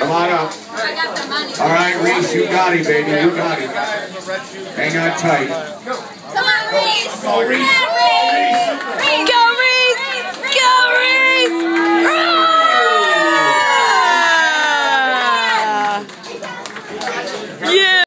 Come on up. All right, Reese, you got him, baby. You got him. Hang on tight. Come on, Reese. Come on, Reese.